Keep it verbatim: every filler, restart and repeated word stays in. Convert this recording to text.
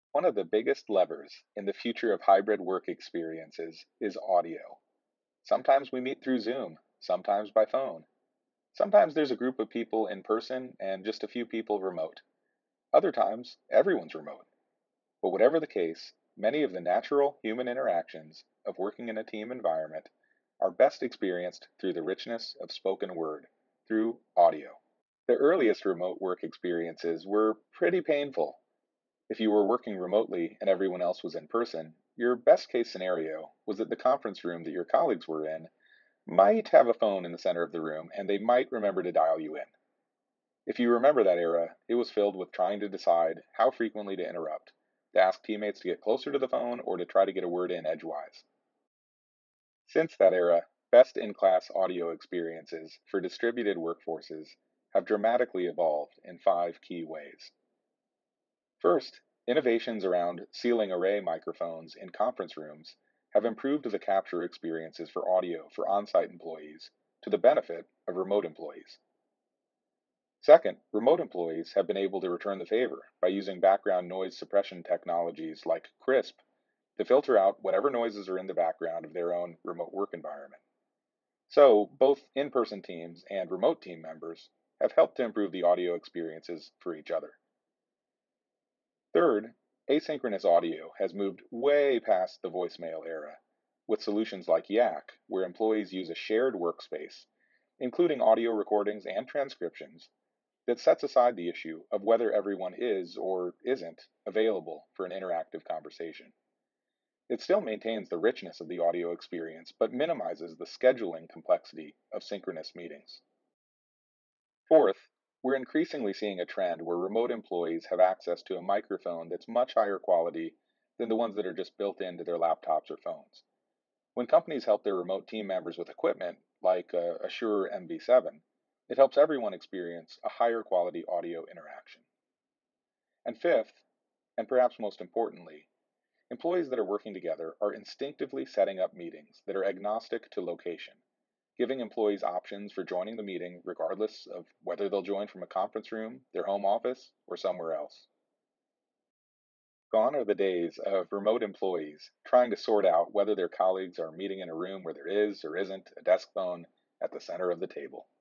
One of the biggest levers in the future of hybrid work experiences is audio. Sometimes we meet through Zoom, sometimes by phone. Sometimes there's a group of people in person and just a few people remote. Other times, everyone's remote. But whatever the case, many of the natural human interactions of working in a team environment are best experienced through the richness of spoken word, through audio. The earliest remote work experiences were pretty painful. If you were working remotely and everyone else was in person, your best case scenario was that the conference room that your colleagues were in might have a phone in the center of the room and they might remember to dial you in. If you remember that era, it was filled with trying to decide how frequently to interrupt, to ask teammates to get closer to the phone, or to try to get a word in edgewise. Since that era, best in class audio experiences for distributed workforces have dramatically evolved in five key ways. First, innovations around ceiling array microphones in conference rooms have improved the capture experiences for audio for on site employees to the benefit of remote employees. Second, remote employees have been able to return the favor by using background noise suppression technologies like CRISP to filter out whatever noises are in the background of their own remote work environment. So, both in person teams and remote team members have helped to improve the audio experiences for each other. Third, asynchronous audio has moved way past the voicemail era, with solutions like Yak, where employees use a shared workspace, including audio recordings and transcriptions, that sets aside the issue of whether everyone is or isn't available for an interactive conversation. It still maintains the richness of the audio experience, but minimizes the scheduling complexity of synchronous meetings. Fourth, we're increasingly seeing a trend where remote employees have access to a microphone that's much higher quality than the ones that are just built into their laptops or phones. When companies help their remote team members with equipment, like a, a Shure M V seven, it helps everyone experience a higher quality audio interaction. And fifth, and perhaps most importantly, employees that are working together are instinctively setting up meetings that are agnostic to location, giving employees options for joining the meeting regardless of whether they'll join from a conference room, their home office, or somewhere else. Gone are the days of remote employees trying to sort out whether their colleagues are meeting in a room where there is or isn't a desk phone at the center of the table.